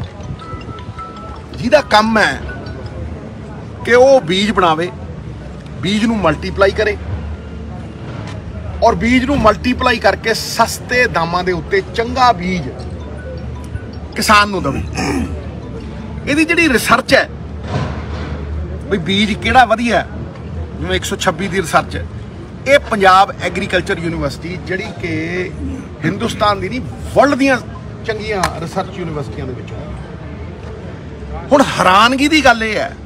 ਜਿਹਦਾ ਕੰਮ ਹੈ ਕਿ ਉਹ ਬੀਜ ਬਣਾਵੇ, ਬੀਜ ਨੂੰ ਮਲਟੀਪਲਾਈ ਕਰੇ ਔਰ ਬੀਜ ਨੂੰ ਮਲਟੀਪਲਾਈ ਕਰਕੇ ਸਸਤੇ ਦਾਮਾਂ ਦੇ ਉੱਤੇ ਚੰਗਾ ਬੀਜ ਕਿਸਾਨ ਨੂੰ ਦੇਵੇ। ਇਹਦੀ ਜਿਹੜੀ ਰਿਸਰਚ ਹੈ ਵੀ ਬੀਜ ਕਿਹੜਾ ਵਧੀਆ, ਜਿਵੇਂ ਇੱਕ ਸੌ ਛੱਬੀ ਦੀ ਰਿਸਰਚ ਹੈ, ਇਹ ਪੰਜਾਬ ਐਗਰੀਕਲਚਰ ਯੂਨੀਵਰਸਿਟੀ ਜਿਹੜੀ ਕਿ ਹਿੰਦੁਸਤਾਨ ਦੀ ਨਹੀਂ ਵਰਲਡ ਦੀਆਂ ਚੰਗੀਆਂ ਰਿਸਰਚ ਯੂਨੀਵਰਸਿਟੀਆਂ ਦੇ ਵਿੱਚ। ਹੁਣ ਹੈਰਾਨਗੀ ਦੀ ਗੱਲ ਇਹ ਹੈ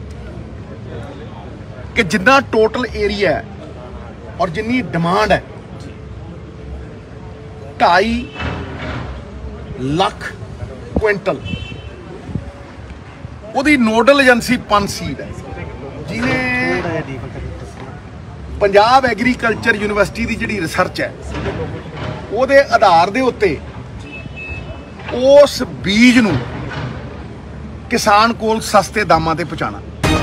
ਕਿ ਜਿੰਨਾ ਟੋਟਲ ਏਰੀਆ ਹੈ ਔਰ ਜਿੰਨੀ ਡਿਮਾਂਡ ਹੈ ਢਾਈ ਲੱਖ ਕੁਇੰਟਲ, ਉਹਦੀ ਨੋਡਲ ਏਜੰਸੀ ਪੰਸੀਡ ਹੈ ਜਿਹਨੇ ਪੰਜਾਬ ਐਗਰੀਕਲਚਰ ਯੂਨੀਵਰਸਿਟੀ ਦੀ ਜਿਹੜੀ ਰਿਸਰਚ ਹੈ ਉਹਦੇ ਆਧਾਰ ਦੇ ਉੱਤੇ ਉਸ ਬੀਜ ਨੂੰ ਕਿਸਾਨ ਕੋਲ ਸਸਤੇ ਦਾਮਾਂ ਤੇ ਪਹੁੰਚਾਉਣਾ।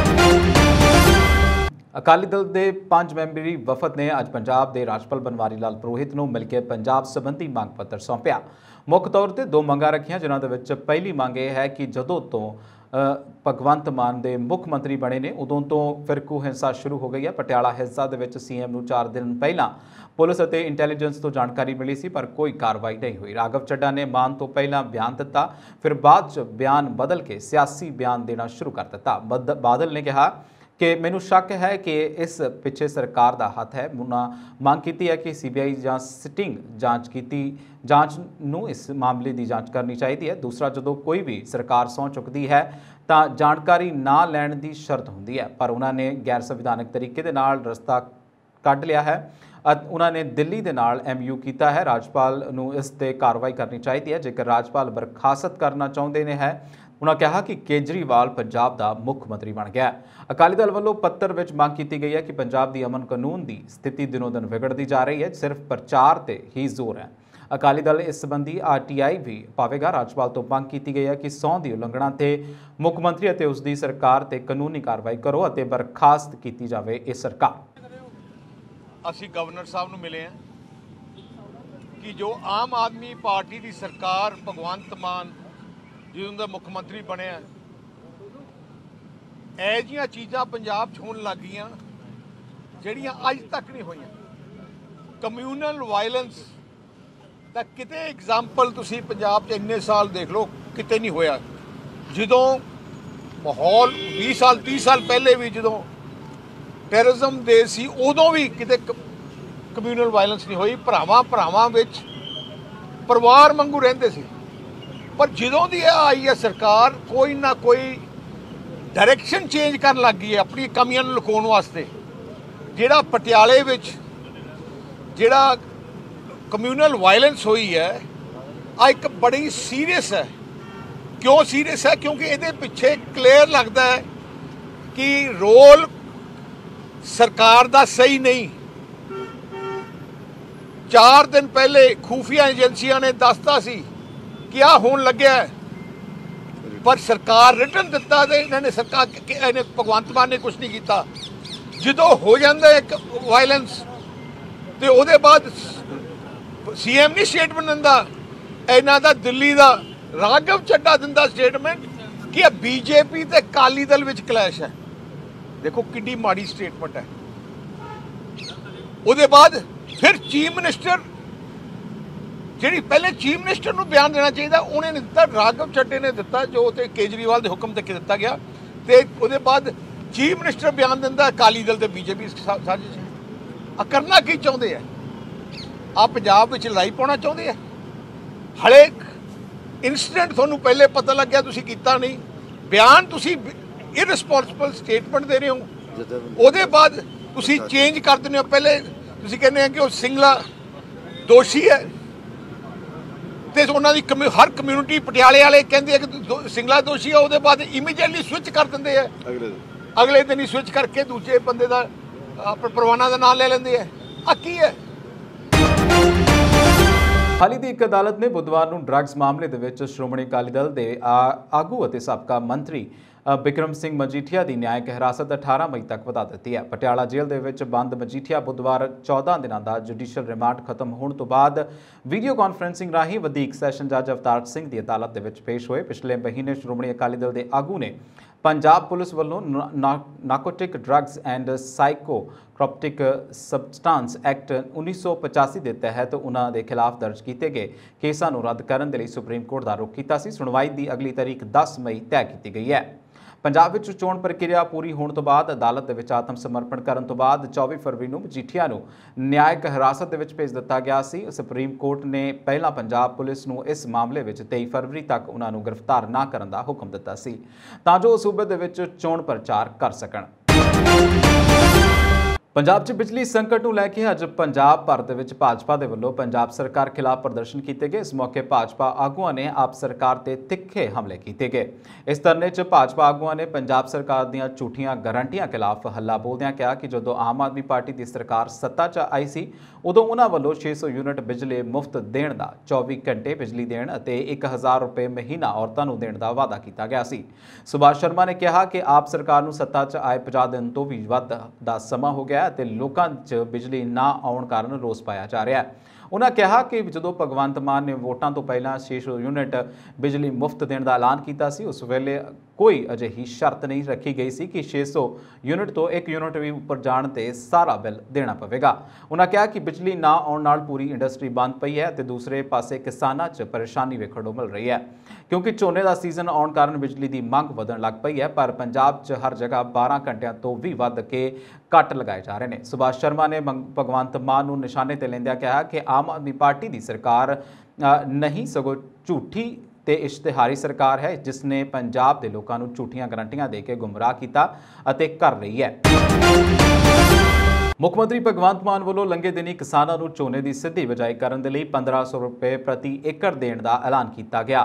ਅਕਾਲੀ ਦਲ ਦੇ ਪੰਜ ਮੈਂਬਰੀ ਵਫਦ ਨੇ ਅੱਜ ਪੰਜਾਬ ਦੇ ਰਾਜਪਾਲ ਬਨਵਾਰੀ ਲਾਲ ਪੁਰੋਹਿਤ ਨੂੰ ਮਿਲ ਕੇ ਪੰਜਾਬ ਸੰਬੰਧੀ ਮੰਗ ਪੱਤਰ ਸੌਂਪਿਆ। ਮੁੱਖ ਤੌਰ ਤੇ ਦੋ ਮੰਗਾਂ ਰੱਖੀਆਂ, ਜਿਨ੍ਹਾਂ ਦੇ ਵਿੱਚ ਪਹਿਲੀ ਮੰਗ ਇਹ ਹੈ ਕਿ ਜਦੋਂ ਤੋਂ ਭਗਵੰਤ ਮਾਨ ਦੇ ਮੁੱਖ ਮੰਤਰੀ ਬਣੇ ਨੇ ਉਦੋਂ ਤੋਂ ਫਿਰਕੂ ਹਿੰਸਾ ਸ਼ੁਰੂ ਹੋ ਗਈ ਹੈ। ਪਟਿਆਲਾ ਹਿੰਸਾ ਦੇ ਵਿੱਚ ਸੀਐਮ ਨੂੰ ਚਾਰ ਦਿਨ ਪਹਿਲਾਂ ਪੁਲਿਸ ਅਤੇ ਇੰਟੈਲੀਜੈਂਸ ਤੋਂ ਜਾਣਕਾਰੀ ਮਿਲੀ ਸੀ, ਪਰ ਕੋਈ ਕਾਰਵਾਈ ਨਹੀਂ ਹੋਈ। ਰਾਘਵ ਚੱਡਾ ਨੇ ਮਾਨ ਤੋਂ ਪਹਿਲਾਂ ਬਿਆਨ ਦਿੱਤਾ, ਫਿਰ ਬਾਅਦ 'ਚ ਬਿਆਨ ਬਦਲ ਕੇ ਸਿਆਸੀ ਬਿਆਨ ਦੇਣਾ ਸ਼ੁਰੂ ਕਰ ਦਿੱਤਾ। ਬਾਦਲ ਨੇ ਕਿਹਾ ਕਿ ਮੈਨੂੰ ਸ਼ੱਕ ਹੈ ਕਿ ਇਸ ਪਿੱਛੇ ਸਰਕਾਰ ਦਾ ਹੱਥ ਹੈ। ਉਹਨਾਂ ਮੰਗ ਕੀਤੀ ਹੈ ਕਿ ਸੀਬੀਆਈ ਜਾਂ ਸਿਟਿੰਗ ਜਾਂਚ ਕੀਤੀ ਜਾਂਚ ਨੂੰ ਇਸ ਮਾਮਲੇ ਦੀ ਜਾਂਚ ਕਰਨੀ ਚਾਹੀਦੀ ਹੈ। ਦੂਸਰਾ, ਜਦੋਂ ਕੋਈ ਵੀ ਸਰਕਾਰ ਸਹੁੰ ਚੁੱਕਦੀ ਹੈ ਤਾਂ ਜਾਣਕਾਰੀ ਨਾ ਲੈਣ ਦੀ ਸ਼ਰਤ ਹੁੰਦੀ ਹੈ, ਪਰ ਉਹਨਾਂ ਨੇ ਗੈਰ ਸੰਵਿਧਾਨਕ ਤਰੀਕੇ ਦੇ ਨਾਲ ਰਸਤਾ ਕੱਢ ਲਿਆ ਹੈ। ਉਹਨਾਂ ਨੇ ਦਿੱਲੀ ਦੇ ਨਾਲ ਐਮ ਯੂ ਕੀਤਾ ਹੈ। ਰਾਜਪਾਲ ਨੂੰ ਇਸ 'ਤੇ ਕਾਰਵਾਈ ਕਰਨੀ ਚਾਹੀਦੀ ਹੈ। ਜੇਕਰ ਰਾਜਪਾਲ ਬਰਖਾਸਤ ਕਰਨਾ ਚਾਹੁੰਦੇ ਨੇ ਹੈ, ਉਹਨਾਂ ਕਿਹਾ ਕਿ ਕੇਜਰੀਵਾਲ ਪੰਜਾਬ ਦਾ ਮੁੱਖ ਮੰਤਰੀ ਬਣ ਗਿਆ। ਅਕਾਲੀ ਦਲ ਵੱਲੋਂ ਪੱਤਰ ਵਿੱਚ ਮੰਗ ਕੀਤੀ ਗਈ ਹੈ ਕਿ ਪੰਜਾਬ ਦੀ ਅਮਨ ਕਾਨੂੰਨ ਦੀ ਸਥਿਤੀ ਦਿਨੋਂ ਦਿਨ ਵਿਗੜਦੀ ਜਾ ਰਹੀ ਹੈ, ਸਿਰਫ ਪ੍ਰਚਾਰ ਤੇ ਹੀ ਜ਼ੋਰ ਹੈ। ਅਕਾਲੀ ਦਲ ਇਸ ਸੰਬੰਧੀ ਆਰ ਟੀ ਆਈ ਵੀ ਪਾਵੇਗਾ। ਰਾਜਪਾਲ ਤੋਂ ਮੰਗ ਕੀਤੀ ਗਈ ਹੈ ਕਿ ਸਹੁੰ ਦੀ ਉਲੰਘਣਾ ਤੇ ਮੁੱਖ ਮੰਤਰੀ ਅਤੇ ਉਸ ਦੀ ਸਰਕਾਰ ਤੇ ਕਾਨੂੰਨੀ ਕਾਰਵਾਈ ਕਰੋ ਅਤੇ ਬਰਖਾਸਤ ਕੀਤੀ ਜਾਵੇ ਇਹ ਸਰਕਾਰ। ਅਸੀਂ ਗਵਰਨਰ ਸਾਹਿਬ ਨੂੰ ਮਿਲੇ ਹਾਂ ਕਿ ਜੋ ਆਮ ਆਦਮੀ ਪਾਰਟੀ ਦੀ ਸਰਕਾਰ ਭਗਵੰਤ ਮਾਨ ਜਦੋਂ ਦਾ ਮੁੱਖ ਮੰਤਰੀ ਬਣਿਆ ਇਹ ਜਿਹੀਆਂ ਚੀਜ਼ਾਂ ਪੰਜਾਬ 'ਚ ਹੋਣ ਲੱਗ ਗਈਆਂ ਜਿਹੜੀਆਂ ਅੱਜ ਤੱਕ ਨਹੀਂ ਹੋਈਆਂ। ਕਮਿਊਨਲ ਵਾਇਲੈਂਸ ਦਾ ਕਿਤੇ ਐਗਜ਼ਾਮਪਲ ਤੁਸੀਂ ਪੰਜਾਬ 'ਚ ਇੰਨੇ ਸਾਲ ਦੇਖ ਲਓ, ਕਿਤੇ ਨਹੀਂ ਹੋਇਆ। ਜਦੋਂ ਮਾਹੌਲ ਵੀਹ ਸਾਲ ਤੀਹ ਸਾਲ ਪਹਿਲੇ ਵੀ ਜਦੋਂ ਟੈਰਰਿਜ਼ਮ ਦੇ ਸੀ ਉਦੋਂ ਵੀ ਕਿਤੇ ਕਮਿਊਨਲ ਵਾਇਲੈਂਸ ਨਹੀਂ ਹੋਈ। ਭਰਾਵਾਂ ਭਰਾਵਾਂ ਵਿੱਚ ਪਰਿਵਾਰ ਵਾਂਗੂ ਰਹਿੰਦੇ ਸੀ। ਪਰ ਜਦੋਂ ਦੀ ਇਹ ਆਈ ਹੈ ਸਰਕਾਰ ਕੋਈ ਨਾ ਕੋਈ ਡਾਇਰੈਕਸ਼ਨ ਚੇਂਜ ਕਰਨ ਲੱਗ ਗਈ ਹੈ ਆਪਣੀ ਕਮੀਆਂ ਨੂੰ ਲੁਕਾਉਣ ਵਾਸਤੇ। ਜਿਹੜਾ ਪਟਿਆਲੇ ਵਿੱਚ ਜਿਹੜਾ ਕਮਿਊਨਲ ਵਾਇਲੈਂਸ ਹੋਈ ਹੈ ਆ ਇੱਕ ਬੜੀ ਸੀਰੀਅਸ ਹੈ। ਕਿਉਂ ਸੀਰੀਅਸ ਹੈ? ਕਿਉਂਕਿ ਇਹਦੇ ਪਿੱਛੇ ਕਲੀਅਰ ਲੱਗਦਾ ਹੈ ਕਿ ਰੋਲ ਸਰਕਾਰ ਦਾ ਸਹੀ ਨਹੀਂ। ਚਾਰ ਦਿਨ ਪਹਿਲੇ ਖੂਫੀਆ ਏਜੰਸੀਆਂ ਨੇ ਦੱਸਤਾ ਸੀ ਕਿ ਆ ਹੋਣ ਲੱਗਿਆ, ਪਰ ਸਰਕਾਰ ਰਿਟਰਨ ਦਿੱਤਾ ਤੇ ਇਹਨਾਂ ਨੇ ਸਰਕਾਰ ਇਹਨੇ ਭਗਵੰਤ ਮਾਨ ਨੇ ਕੁਝ ਨਹੀਂ ਕੀਤਾ। ਜਦੋਂ ਹੋ ਜਾਂਦਾ ਇੱਕ ਵਾਇਲੈਂਸ ਤੇ ਉਹਦੇ ਬਾਅਦ ਸੀਐਮ ਨਹੀਂ ਸਟੇਟਮੈਂਟ ਦਿੰਦਾ, ਇਹਨਾਂ ਦਾ ਦਿੱਲੀ ਦਾ ਰਾਘਵ ਚੱਡਾ ਦਿੰਦਾ ਸਟੇਟਮੈਂਟ ਕਿ ਇਹ ਬੀਜੇਪੀ ਤੇ ਅਕਾਲੀ ਦਲ ਵਿੱਚ ਕਲੈਸ਼ ਹੈ। ਦੇਖੋ ਕਿੰਨੀ ਮਾੜੀ ਸਟੇਟਮੈਂਟ ਹੈ। ਉਹਦੇ ਬਾਅਦ ਫਿਰ ਚੀਫ ਮਿਨਿਸਟਰ, ਜਿਹੜੀ ਪਹਿਲੇ ਚੀਫ ਮਿਨਿਸਟਰ ਨੂੰ ਬਿਆਨ ਦੇਣਾ ਚਾਹੀਦਾ ਉਹਨੇ ਨਹੀਂ ਦਿੱਤਾ, ਰਾਘਵ ਚੱਡੇ ਨੇ ਦਿੱਤਾ ਜੋ ਤੇ ਕੇਜਰੀਵਾਲ ਦੇ ਹੁਕਮ ਤੇ ਦਿੱਤਾ ਗਿਆ। ਤੇ ਉਹਦੇ ਬਾਅਦ ਚੀਫ ਮਿਨਿਸਟਰ ਬਿਆਨ ਦਿੰਦਾ ਅਕਾਲੀ ਦਲ ਤੇ ਬੀਜੇਪੀ ਸਾਜ਼ਿਸ਼। ਆ ਕਰਨਾ ਕੀ ਚਾਹੁੰਦੇ ਆ? ਆ ਪੰਜਾਬ ਵਿੱਚ ਲੜਾਈ ਪਾਉਣਾ ਚਾਹੁੰਦੇ ਆ? ਹਲੇ ਇਨਸੀਡੈਂਟ ਤੁਹਾਨੂੰ ਪਹਿਲੇ ਪਤਾ ਲੱਗਿਆ, ਤੁਸੀਂ ਕੀਤਾ ਨਹੀਂ। ਬਿਆਨ ਤੁਸੀਂ ਇਰਰਿਸਪੌਂਸਿਬਲ ਸਟੇਟਮੈਂਟ ਦੇ ਰਹੇ ਹੋ, ਉਹਦੇ ਬਾਅਦ ਤੁਸੀਂ ਚੇਂਜ ਕਰ ਦਿੰਦੇ ਹੋ। ਪਹਿਲੇ ਤੁਸੀਂ ਕਹਿੰਦੇ ਆ ਕਿ ਉਹ ਸਿੰਗਲਾ ਦੋਸ਼ੀ ਹੈ ਤੇ ਉਹਨਾਂ ਦੀ ਹਰ ਕਮਿਊਨਿਟੀ ਪਟਿਆਲੇ ਵਾਲੇ ਕਹਿੰਦੇ ਆ ਕਿ ਸਿੰਗਲਾ ਦੋਸ਼ੀ ਹੈ, ਉਹਦੇ ਬਾਅਦ ਇਮੀਡੀਏਟਲੀ ਸਵਿਚ ਕਰ ਦਿੰਦੇ ਆ। ਅਗਲੇ ਦਿਨ ਹੀ ਸਵਿਚ ਕਰਕੇ ਦੂਜੇ ਬੰਦੇ ਦਾ ਪਰਵਾਨਾ ਦਾ ਨਾਮ ਲੈ ਲੈਂਦੇ ਆ। ਆ ਕੀ ਹੈ? ਹਾਲ ਹੀ ਦੀ ਇੱਕ ਅਦਾਲਤ ਨੇ ਬੁੱਧਵਾਰ ਨੂੰ ਡਰੱਗਸ ਮਾਮਲੇ ਦੇ ਵਿੱਚ ਸ਼੍ਰੋਮਣੀ ਅਕਾਲੀ ਦਲ ਦੇ ਆਗੂ ਅਤੇ ਸਾਬਕਾ ਮੰਤਰੀ ਬਿਕਰਮ ਸਿੰਘ ਮਜੀਠੀਆ ਦੀ ਨਿਆਇਕ ਹਿਰਾਸਤ ਅਠਾਰਾਂ ਮਈ ਤੱਕ ਵਧਾ ਦਿੱਤੀ ਹੈ। ਪਟਿਆਲਾ ਜੇਲ੍ਹ ਦੇ ਵਿੱਚ ਬੰਦ ਮਜੀਠੀਆ ਬੁੱਧਵਾਰ ਚੌਦਾਂ ਦਿਨਾਂ ਦਾ ਜੁਡੀਸ਼ੀਅਲ ਰਿਮਾਂਡ ਖਤਮ ਹੋਣ ਤੋਂ ਬਾਅਦ ਵੀਡੀਓ ਕਾਨਫਰੰਸਿੰਗ ਰਾਹੀਂ ਵਧੀਕ ਸੈਸ਼ਨ ਜੱਜ ਅਵਤਾਰ ਸਿੰਘ ਦੀ ਅਦਾਲਤ ਦੇ ਵਿੱਚ ਪੇਸ਼ ਹੋਏ। ਪਿਛਲੇ ਮਹੀਨੇ ਸ਼੍ਰੋਮਣੀ ਅਕਾਲੀ ਦਲ ਦੇ ਆਗੂ ਨੇ ਪੰਜਾਬ ਪੁਲਿਸ ਵੱਲੋਂ narcotic drugs and psychotropic substance act ਉੱਨੀ ਸੌ ਪਚਾਸੀ ਦੇ ਤਹਿਤ ਉਨ੍ਹਾਂ ਦੇ ਖਿਲਾਫ ਦਰਜ ਕੀਤੇ ਗਏ ਕੇਸਾਂ ਨੂੰ ਰੱਦ ਕਰਨ ਦੇ ਲਈ ਸੁਪਰੀਮ ਕੋਰਟ ਦਾ ਰੁਖ ਕੀਤਾ ਸੀ। ਸੁਣਵਾਈ ਦੀ ਅਗਲੀ ਤਾਰੀਖ ਦਸ ਮਈ ਤੈਅ ਕੀਤੀ ਗਈ ਹੈ। ਪੰਜਾਬ ਵਿੱਚ ਚੋਣ ਪ੍ਰਕਿਰਿਆ ਪੂਰੀ ਹੋਣ ਤੋਂ ਬਾਅਦ ਅਦਾਲਤ ਦੇ ਵਿੱਚ ਆਤਮ ਸਮਰਪਣ ਕਰਨ ਤੋਂ ਬਾਅਦ ਚੌਵੀ ਫਰਵਰੀ ਨੂੰ ਮਜੀਠੀਆ ਨੂੰ ਨਿਆਇਕ ਹਿਰਾਸਤ ਦੇ ਵਿੱਚ ਭੇਜ ਦਿੱਤਾ ਗਿਆ ਸੀ। ਸੁਪਰੀਮ ਕੋਰਟ ਨੇ ਪਹਿਲਾਂ ਪੰਜਾਬ ਪੁਲਿਸ ਨੂੰ ਇਸ ਮਾਮਲੇ ਵਿੱਚ ਤੇਈ ਫਰਵਰੀ ਤੱਕ ਉਹਨਾਂ ਨੂੰ ਗ੍ਰਿਫਤਾਰ ਨਾ ਕਰਨ ਦਾ ਹੁਕਮ ਦਿੱਤਾ ਸੀ ਤਾਂ ਜੋ ਉਹ ਸੂਬੇ ਦੇ ਵਿੱਚ ਚੋਣ ਪ੍ਰਚਾਰ ਕਰ ਸਕਣ। ਪੰਜਾਬ 'ਚ ਬਿਜਲੀ ਸੰਕਟ ਨੂੰ ਲੈ ਕੇ ਅੱਜ ਪੰਜਾਬ ਭਰ ਦੇ ਵਿੱਚ ਭਾਜਪਾ ਦੇ ਵੱਲੋਂ ਪੰਜਾਬ ਸਰਕਾਰ ਖਿਲਾਫ ਪ੍ਰਦਰਸ਼ਨ ਕੀਤੇ ਗਏ। ਇਸ ਮੌਕੇ ਭਾਜਪਾ ਆਗੂਆਂ ਨੇ ਆਪ ਸਰਕਾਰ ਤੇ ਤਿੱਖੇ ਹਮਲੇ ਕੀਤੇ ਗਏ। ਇਸ ਧਰਨੇ 'ਚ ਭਾਜਪਾ ਆਗੂਆਂ ਨੇ ਪੰਜਾਬ ਸਰਕਾਰ ਦੀਆਂ ਝੂਠੀਆਂ ਗਾਰੰਟੀਆਂ ਖਿਲਾਫ ਹੱਲਾ ਬੋਲਦਿਆਂ ਕਿਹਾ ਕਿ ਜਦੋਂ ਆਮ ਆਦਮੀ ਪਾਰਟੀ ਦੀ ਸਰਕਾਰ ਸੱਤਾ 'ਚ ਆਈ ਸੀ ਉਦੋਂ ਉਹਨਾਂ ਵੱਲੋਂ ਛੇ ਸੌ ਯੂਨਿਟ ਬਿਜਲੀ ਮੁਫਤ ਦੇਣ ਦਾ, ਚੌਵੀ ਘੰਟੇ ਬਿਜਲੀ ਦੇਣ ਅਤੇ ਇੱਕ ਹਜ਼ਾਰ ਰੁਪਏ ਮਹੀਨਾ ਔਰਤਾਂ ਨੂੰ ਦੇਣ ਦਾ ਵਾਅਦਾ ਕੀਤਾ ਗਿਆ ਸੀ। ਸੁਭਾਸ਼ ਸ਼ਰਮਾ ਨੇ ਕਿਹਾ ਕਿ ਆਪ ਸਰਕਾਰ ਨੂੰ ਸੱਤਾ 'ਚ ਆਏ ਪੰਜਾਹ ਦਿਨ ਤੋਂ ਵੀ ਵੱਧ ਦਾ ਸਮਾਂ ਹੋ ਗਿਆ ਅਤੇ ਲੋਕਾਂ 'ਚ ਬਿਜਲੀ ਨਾ ਆਉਣ ਕਾਰਨ ਰੋਸ ਪਾਇਆ ਜਾ ਰਿਹਾ ਹੈ। ਉਹਨਾਂ ਕਿਹਾ ਕਿ ਜਦੋਂ ਭਗਵੰਤ ਮਾਨ ਨੇ ਵੋਟਾਂ ਤੋਂ ਪਹਿਲਾਂ ਛੇ ਸੌ ਯੂਨਿਟ ਬਿਜਲੀ ਮੁਫਤ ਦੇਣ ਦਾ ਐਲਾਨ ਕੀਤਾ ਸੀ ਉਸ ਵੇਲੇ ਕੋਈ ਅਜਿਹੀ ਸ਼ਰਤ ਨਹੀਂ ਰੱਖੀ ਗਈ ਸੀ ਕਿ ਛੇ ਸੌ ਯੂਨਿਟ ਤੋਂ ਇੱਕ ਯੂਨਿਟ ਵੀ ਉੱਪਰ ਜਾਣ ਤੇ ਸਾਰਾ ਬਿੱਲ ਦੇਣਾ ਪਵੇਗਾ। ਉਹਨਾਂ ਕਿਹਾ ਕਿ ਬਿਜਲੀ ਨਾ ਆਉਣ ਨਾਲ ਪੂਰੀ ਇੰਡਸਟਰੀ ਬੰਦ ਪਈ ਹੈ ਤੇ ਦੂਸਰੇ ਪਾਸੇ ਕਿਸਾਨਾਂ 'ਚ ਪਰੇਸ਼ਾਨੀ ਵੇਖਣ ਨੂੰ ਮਿਲ ਰਹੀ ਹੈ ਕਿਉਂਕਿ ਝੋਨੇ ਦਾ ਸੀਜ਼ਨ ਆਉਣ ਕਾਰਨ ਬਿਜਲੀ ਦੀ ਮੰਗ ਵਧਣ ਲੱਗ ਪਈ ਹੈ, ਪਰ ਪੰਜਾਬ 'ਚ ਹਰ ਜਗ੍ਹਾ ਬਾਰਾਂ ਘੰਟਿਆਂ ਤੋਂ ਵੀ ਵੱਧ ਕੇ ਕੱਟ ਲਗਾਏ ਜਾ ਰਹੇ ਨੇ। ਸੁਭਾਸ਼ ਸ਼ਰਮਾ ਨੇ ਭਗਵੰਤ ਮਾਨ ਨੂੰ ਨਿਸ਼ਾਨੇ ਤੇ ਲੈਂਦਿਆਂ ਕਿਹਾ ਕਿ ਆਮ ਆਦਮੀ ਪਾਰਟੀ ਦੀ ਸਰਕਾਰ ਨਹੀਂ ਸਗੋਂ ਝੂਠੀ ਤੇ ਇਸ਼ਤਿਹਾਰੀ ਸਰਕਾਰ ਹੈ ਜਿਸ ਨੇ ਪੰਜਾਬ ਦੇ ਲੋਕਾਂ ਨੂੰ ਝੂਠੀਆਂ ਗਰੰਟੀਆਂ ਦੇ ਕੇ ਗੁੰਮਰਾਹ ਕੀਤਾ ਅਤੇ ਕਰ ਰਹੀ ਹੈ। ਮੁੱਖ ਮੰਤਰੀ ਭਗਵੰਤ ਮਾਨ ਵੱਲੋਂ ਲੰਘੇ ਦਿਨੀ ਕਿਸਾਨਾਂ ਨੂੰ ਝੋਨੇ ਦੀ ਸਿੱਧੀ ਬਿਜਾਈ ਕਰਨ ਦੇ ਲਈ ਪੰਦਰਾਂ ਸੌ ਰੁਪਏ ਪ੍ਰਤੀ ਏਕੜ ਦੇਣ ਦਾ ਐਲਾਨ ਕੀਤਾ ਗਿਆ।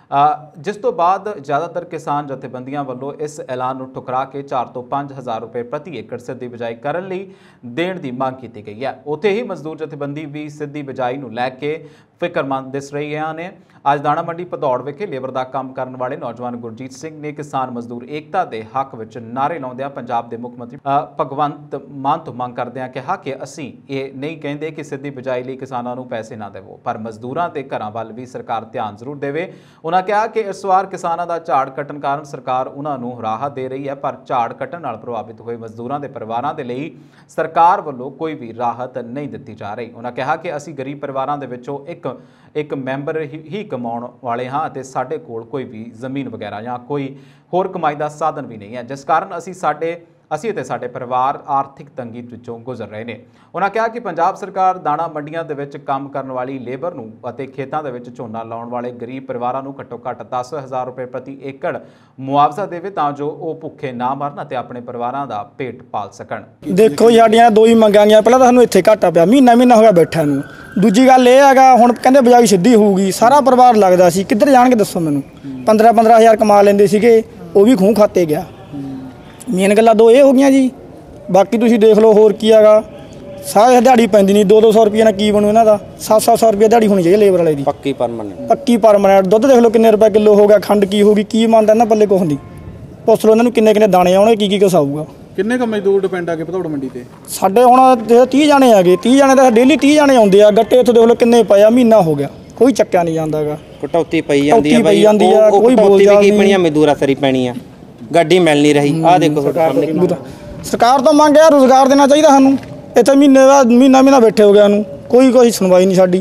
ਜਿਸ ਤੋਂ ਬਾਅਦ ਜ਼ਿਆਦਾਤਰ ਕਿਸਾਨ ਜਥੇਬੰਦੀਆਂ ਵੱਲੋਂ ਇਸ ਐਲਾਨ ਨੂੰ ਠੁਕਰਾ ਕੇ ਚਾਰ ਤੋਂ ਪੰਜ ਹਜ਼ਾਰ ਰੁਪਏ ਪ੍ਰਤੀ ਏਕੜ ਸਿੱਧੀ ਬਿਜਾਈ ਕਰਨ ਲਈ ਦੇਣ ਦੀ ਮੰਗ ਕੀਤੀ ਗਈ ਹੈ। ਉੱਥੇ ਹੀ ਮਜ਼ਦੂਰ ਜਥੇਬੰਦੀ ਵੀ ਸਿੱਧੀ ਬਿਜਾਈ ਨੂੰ ਲੈ ਕੇ ਫਿਕਰਮੰਦ ਦਿਸ ਰਹੀਆਂ ਨੇ। ਅੱਜ ਦਾਣਾ ਮੰਡੀ ਭਦੌੜ ਵਿਖੇ ਲੇਬਰ ਦਾ ਕੰਮ ਕਰਨ ਵਾਲੇ ਨੌਜਵਾਨ ਗੁਰਜੀਤ ਸਿੰਘ ਨੇ ਕਿਸਾਨ ਮਜ਼ਦੂਰ ਏਕਤਾ ਦੇ ਹੱਕ ਵਿੱਚ ਨਾਅਰੇ ਲਾਉਂਦਿਆਂ ਪੰਜਾਬ ਦੇ ਮੁੱਖ ਮੰਤਰੀ ਭਗਵੰਤ ਮਾਨ ਤੋਂ ਮੰਗ ਕਰਦਿਆਂ ਕਿਹਾ ਕਿ ਅਸੀਂ ਇਹ ਨਹੀਂ ਕਹਿੰਦੇ ਕਿ ਸਿੱਧੀ ਬਿਜਾਈ ਲਈ ਕਿਸਾਨਾਂ ਨੂੰ ਪੈਸੇ ਨਾ ਦੇਵੋ, ਪਰ ਮਜ਼ਦੂਰਾਂ ਤੇ ਘਰਾਂ ਵੱਲ ਵੀ ਸਰਕਾਰ ਧਿਆਨ ਜ਼ਰੂਰ ਦੇਵੇ। ਉਹਨਾਂ ਕਿਹਾ ਕਿ ਇਸ ਵਾਰ ਕਿਸਾਨਾਂ ਦਾ ਝਾੜ ਕੱਟਣ ਕਾਰਨ ਸਰਕਾਰ ਉਹਨਾਂ ਨੂੰ ਰਾਹਤ ਦੇ ਰਹੀ ਹੈ, ਪਰ ਝਾੜ ਕੱਟਣ ਨਾਲ ਪ੍ਰਭਾਵਿਤ ਹੋਏ ਮਜ਼ਦੂਰਾਂ ਦੇ ਪਰਿਵਾਰਾਂ ਦੇ ਲਈ ਸਰਕਾਰ ਵੱਲੋਂ ਕੋਈ ਵੀ ਰਾਹਤ ਨਹੀਂ ਦਿੱਤੀ ਜਾ ਰਹੀ। ਉਹਨਾਂ ਕਿਹਾ ਕਿ ਅਸੀਂ ਗਰੀਬ ਪਰਿਵਾਰਾਂ ਦੇ ਵਿੱਚੋਂ ਇੱਕ ਇੱਕ ਮੈਂਬਰ ਹੀ ਕਮਾਉਣ ਵਾਲੇ ਹਾਂ ਅਤੇ ਸਾਡੇ ਕੋਲ ਕੋਈ ਵੀ ਜ਼ਮੀਨ ਵਗੈਰਾ ਜਾਂ ਕੋਈ ਹੋਰ ਕਮਾਈ ਦਾ ਸਾਧਨ ਵੀ ਨਹੀਂ ਹੈ, ਜਿਸ ਕਾਰਨ ਅਸੀਂ ਸਾਡੇ ਅਸੀਂ ਅਤੇ ਸਾਡੇ ਪਰਿਵਾਰ ਆਰਥਿਕ ਤੰਗੀ ਵਿੱਚੋਂ ਗੁਜ਼ਰ ਰਹੇ ਨੇ। ਉਹਨਾਂ ਕਿਹਾ ਕਿ ਪੰਜਾਬ ਸਰਕਾਰ ਦਾਣਾ ਮੰਡੀਆਂ ਦੇ ਵਿੱਚ ਕੰਮ ਕਰਨ ਵਾਲੀ ਲੇਬਰ ਨੂੰ ਅਤੇ ਖੇਤਾਂ ਦੇ ਵਿੱਚ ਝੋਨਾ ਲਾਉਣ ਵਾਲੇ ਗਰੀਬ ਪਰਿਵਾਰਾਂ ਨੂੰ ਘੱਟੋ ਘੱਟ ਦਸ ਹਜ਼ਾਰ ਰੁਪਏ ਪ੍ਰਤੀ ਏਕੜ ਮੁਆਵਜ਼ਾ ਦੇਵੇ ਤਾਂ ਜੋ ਉਹ ਭੁੱਖੇ ਨਾ ਮਰਨ ਅਤੇ ਆਪਣੇ ਪਰਿਵਾਰਾਂ ਦਾ ਪੇਟ ਪਾਲ ਸਕਣ। ਦੇਖੋ ਸਾਡੀਆਂ ਦੋ ਹੀ ਮੰਗਾਂ ਗਈਆਂ, ਪਹਿਲਾਂ ਤਾਂ ਸਾਨੂੰ ਇੱਥੇ ਘਾਟਾ ਪਿਆ, ਮਹੀਨਾ ਮਹੀਨਾ ਹੋ ਗਿਆ ਬੈਠਿਆਂ ਨੂੰ। ਦੂਜੀ ਗੱਲ ਇਹ ਹੈਗਾ ਹੁਣ ਕਹਿੰਦੇ ਬਿਜਾਈ ਸਿੱਧੀ ਹੋਊਗੀ, ਸਾਰਾ ਪਰਿਵਾਰ ਲੱਗਦਾ ਸੀ ਕਿੱਧਰ ਜਾਣਗੇ ਦੱਸੋ ਮੈਨੂੰ। ਪੰਦਰਾਂ ਪੰਦਰਾਂ ਹਜ਼ਾਰ ਕਮਾ ਲੈਂਦੇ ਸੀਗੇ, ਉਹ ਵੀ ਖੂਹ ਖਾਤੇ ਗਿਆ। ਮੇਨ ਗੱਲਾਂ ਦੋ ਇਹ ਹੋ ਗਈਆਂ ਜੀ। ਬਾਕੀ ਤੁਸੀਂ ਦੇਖ ਲਓ ਹੋਰ ਕੀ ਹੈਗਾ, ਸਾਰੇ ਦਿਹਾੜੀ ਪੈਂਦੀ ਨਹੀਂ, ਦੋ ਦੋ ਸੌ ਰੁਪਏ ਨਾਲ ਕੀ ਬਣੂ ਇਹਨਾਂ ਦਾ। ਸੱਤ ਸੱਤ ਸੌ ਰੁਪਏ ਦਿਹਾੜੀ ਹੋਣੀ ਚਾਹੀਦੀ ਲੇਬਰ ਵਾਲੇ ਦੀ, ਪੱਕੀ ਪਰਮਾਨੈਂਟ ਪੱਕੀ ਪਰਮਾਨੈਂਟ। ਦੁੱਧ ਦੇਖ ਲਓ ਕਿੰਨੇ ਰੁਪਏ ਕਿਲੋ ਹੋ ਗਿਆ, ਖੰਡ ਕੀ ਹੋ ਗਈ, ਕੀ ਮੰਨਦਾ ਇਹਨਾਂ ਪੱਲੇ ਕੁਛ ਨਹੀਂ। ਪੁੱਛ ਲਓ ਇਹਨਾਂ ਨੂੰ ਕਿੰਨੇ ਕਿੰਨੇ ਦਾਣੇ ਆਉਣੇ, ਕੀ ਕੀ ਕੁਛ ਆਊਗਾ। ਕਿੰਨੇ ਕੁ ਮਜ਼ਦੂਰ ਡਿਪੈਂਡ ਆ ਕੇ ਭਦੌੜ ਮੰਡੀ ਤੇ? ਸਾਡੇ ਹੁਣ ਤੀਹ ਜਾਣੇ ਹੈਗੇ, ਤੀਹ ਜਾਣੇ ਤਾਂ ਡੇਲੀ ਤੀਹ ਜਾਣੇ ਆਉਂਦੇ ਆ। ਗੱਟੇ ਇੱਥੇ ਦੇਖ ਲਓ ਕਿੰਨੇ ਪਏ ਆ, ਮਹੀਨਾ ਹੋ ਗਿਆ ਕੋਈ ਚੱਕਿਆ ਨਹੀਂ ਜਾਂਦਾ ਗਾ। ਕਟੌਤੀ ਪਈ ਜਾਂਦੀ ਆ ਪਈ ਜਾਂਦੀ ਆ, ਕੋਈ ਬੋਲ ਜਾ ਕੀ ਪਣੀ ਆ, ਮਜ਼ਦੂਰਾਂ ਸਰੀ ਪੈਣੀ ਆ, ਗੱਡੀ ਮਿਲ ਨਹੀਂ ਰਹੀ। ਆਹ ਦੇਖੋ ਸਾਹਮਣੇ ਸਰਕਾਰ ਤੋਂ ਮੰਗ ਹੈ ਰੁਜ਼ਗਾਰ ਦੇਣਾ ਚਾਹੀਦਾ ਸਾਨੂੰ। ਇੱਥੇ ਮਹੀਨੇ ਦਾ ਮਹੀਨਾ ਮਹੀਨਾ ਬੈਠੇ ਹੋ ਗਿਆ ਨੂੰ, ਕੋਈ ਕੋਈ ਸੁਣਵਾਈ ਨਹੀਂ ਸਾਡੀ।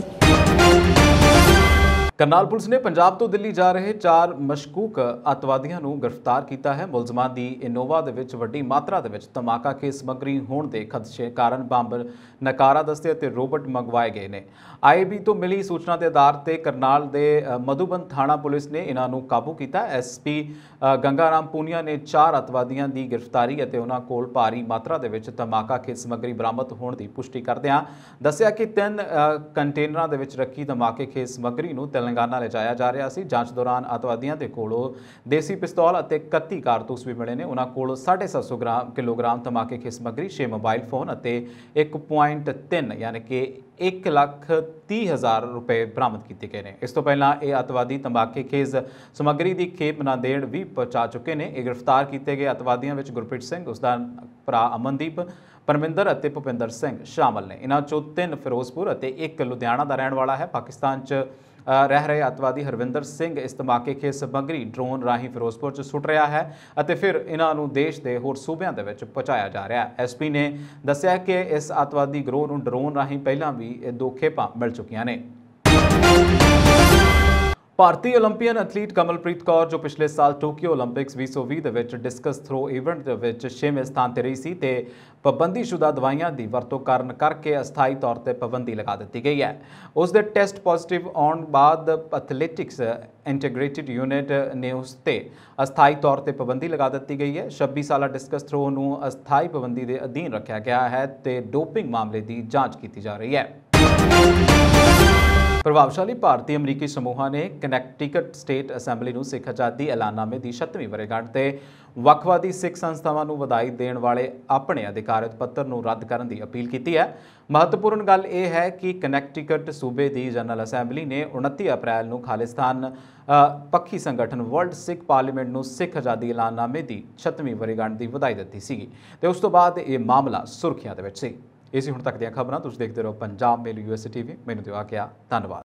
ਕਰਨਾਲ ਪੁਲਿਸ ਨੇ ਪੰਜਾਬ ਤੋਂ ਦਿੱਲੀ ਜਾ ਰਹੇ ਚਾਰ ਮਸ਼ਕੂਕ ਅੱਤਵਾਦੀਆਂ ਨੂੰ ਗ੍ਰਿਫਤਾਰ ਕੀਤਾ ਹੈ। ਮੁਲਜ਼ਮਾਂ ਦੀ ਇਨੋਵਾ ਦੇ ਵਿੱਚ ਵੱਡੀ ਮਾਤਰਾ ਦੇ ਵਿੱਚ ਧਮਾਕਾ ਕੇ ਸਮੱਗਰੀ ਹੋਣ ਦੇ ਖਦਸ਼ੇ ਕਾਰਨ ਬੰਬ, ਨਕਾਰਾ ਦਸਤੇ ਅਤੇ ਰੋਬੋਟ ਮੰਗਵਾਏ ਗਏ ਨੇ। ਆਈ ਬੀ ਤੋਂ ਮਿਲੀ ਸੂਚਨਾ ਦੇ ਆਧਾਰ ਤੇ ਕਰਨਾਲ ਦੇ ਮਧੂਬਨ ਥਾਣਾ ਪੁਲਿਸ ਨੇ ਇਹਨਾਂ ਨੂੰ ਕਾਬੂ ਕੀਤਾ। ਐਸ ਪੀ ਗੰਗਾ ਰਾਮ ਪੂਨੀਆ ਨੇ ਚਾਰ ਅੱਤਵਾਦੀਆਂ ਦੀ ਗ੍ਰਿਫਤਾਰੀ ਅਤੇ ਉਹਨਾਂ ਕੋਲ ਭਾਰੀ ਮਾਤਰਾ ਦੇ ਵਿੱਚ ਧਮਾਕਾ ਕੇ ਸਮੱਗਰੀ ਬਰਾਮਦ ਹੋਣ ਦੀ ਪੁਸ਼ਟੀ ਕਰਦਿਆਂ ਦੱਸਿਆ ਕਿ ਤਿੰਨ ਕੰਟੇਨਰਾਂ ਦੇ ਵਿੱਚ ਰੱਖੀ ਧਮਾਕੇ ਕੇ ਸਮੱਗਰੀ ਨੂੰ तेलंगाना ले जाया जा रहा सी। जांच दौरान अतवादियों के कोलों देसी पिस्तौल और इकत्ती कारतूस भी मिले ने। उन्होंने कोल साढ़े सत्त सौ ग्राम किलोग्राम धमाके की समग्री, छे मोबाइल फोन और एक पॉइंट तीन यानी कि एक लख तीह हज़ार रुपए बरामद किए गए हैं। इस तो पहला ये अतवादी तंबाके खेज समग्री की खेप ना देण भी पहुँचा चुके हैं। ये गिरफ्तार किए गए अतवादियों में गुरप्रीत सिंह, उसका भरा अमनदीप, परमिंदर और भुपिंदर सिंह शामिल ने। इन्हों चों तीन फिरोजपुर और एक लुधियाना का रहने वाला है। पाकिस्तान च रह रहे अतवादी हरविंदर सिंह इस धमाके के समग्री ड्रोन राही फिरोजपुर च सुट रहा है और फिर इन्हों देश के होर सूबों के पहुँचाया जा रहा है। एस पी ने दस्सिया कि इस अतवादी गिरोह नूं ड्रोन राही पहलां भी दो खेपां मिल चुकियां ने। ਭਾਰਤੀ ਓਲੰਪੀਅਨ ਐਥਲੀਟ ਕਮਲਪ੍ਰੀਤ ਕੌਰ ਜੋ ਪਿਛਲੇ ਸਾਲ ਟੋਕੀਓ ਓਲੰਪਿਕਸ ਵੀਹ ਸੌ ਵੀਹ ਦੇ ਵਿੱਚ ਡਿਸਕਸ ਥਰੋ ਇਵੈਂਟ ਦੇ ਵਿੱਚ ਛੇਵੇਂ ਸਥਾਨ ਤੇ ਰਹੀ ਸੀ ਤੇ ਪਾਬੰਦੀਸ਼ੁਦਾ ਦਵਾਈਆਂ ਦੀ ਵਰਤੋਂ ਕਰਨ ਕਰਕੇ ਅਸਥਾਈ ਤੌਰ ਤੇ ਪਾਬੰਦੀ ਲਗਾ ਦਿੱਤੀ ਗਈ ਹੈ। ਉਸ ਦੇ ਟੈਸਟ ਪੋਜ਼ਿਟਿਵ ਆਉਣ ਬਾਅਦ ਐਥਲੈਟਿਕਸ ਇੰਟੀਗ੍ਰੇਟਿਡ ਯੂਨਿਟ ਨੇ ਉਸ ਤੇ ਅਸਥਾਈ ਤੌਰ ਤੇ ਪਾਬੰਦੀ ਲਗਾ ਦਿੱਤੀ ਗਈ ਹੈ। ਛੱਬੀ ਸਾਲਾ ਡਿਸਕਸ ਥਰੋ ਨੂੰ ਅਸਥਾਈ ਪਾਬੰਦੀ ਦੇ ਅਧੀਨ ਰੱਖਿਆ ਗਿਆ ਹੈ ਤੇ ਡੋਪਿੰਗ ਮਾਮਲੇ ਦੀ ਜਾਂਚ ਕੀਤੀ ਜਾ ਰਹੀ ਹੈ। ਪ੍ਰਭਾਵਸ਼ਾਲੀ ਭਾਰਤੀ ਅਮਰੀਕੀ ਸਮੂਹਾਂ ਨੇ ਕਨੈਕਟੀਕਟ ਸਟੇਟ ਅਸੈਂਬਲੀ ਨੂੰ ਸਿੱਖ ਆਜ਼ਾਦੀ ਐਲਾਨਨਾਮੇ ਦੀ ਛੱਤਵੀਂ ਵਰ੍ਹੇਗੰਢ ਤੇ ਵੱਖਵਾਦੀ ਸਿੱਖ ਸੰਸਥਾਵਾਂ ਨੂੰ ਵਧਾਈ ਦੇਣ ਵਾਲੇ ਆਪਣੇ ਅਧਿਕਾਰਤ ਪੱਤਰ ਨੂੰ ਰੱਦ ਕਰਨ ਦੀ ਅਪੀਲ ਕੀਤੀ ਹੈ। ਮਹੱਤਵਪੂਰਨ ਗੱਲ ਇਹ ਹੈ ਕਿ ਕਨੈਕਟੀਕਟ ਸੂਬੇ ਦੀ ਜਨਰਲ ਅਸੈਂਬਲੀ ਨੇ ਉਨੱਤੀ ਅਪ੍ਰੈਲ ਨੂੰ ਖਾਲਿਸਤਾਨ ਪੱਖੀ ਸੰਗਠਨ ਵਰਲਡ ਸਿੱਖ ਪਾਰਲੀਮੈਂਟ ਨੂੰ ਸਿੱਖ ਆਜ਼ਾਦੀ ਐਲਾਨਨਾਮੇ ਦੀ ਛੱਤਵੀਂ ਵਰ੍ਹੇਗੰਢ ਦੀ ਵਧਾਈ ਦਿੱਤੀ ਸੀ ਤੇ ਉਸ ਤੋਂ ਬਾਅਦ ਇਹ ਮਾਮਲਾ ਸੁਰਖੀਆਂ ਦੇ ਵਿੱਚ ਸੀ। ਇਹ ਸੀ ਹੁਣ ਤੱਕ ਦੀਆਂ ਖਬਰਾਂ। ਤੁਸੀਂ ਦੇਖਦੇ ਰਹੋ ਪੰਜਾਬ ਮੇਲ ਯੂਐਸਏ ਟੀਵੀ। ਮੈਨੂੰ ਦਿਓ ਆਗਿਆ, ਧੰਨਵਾਦ।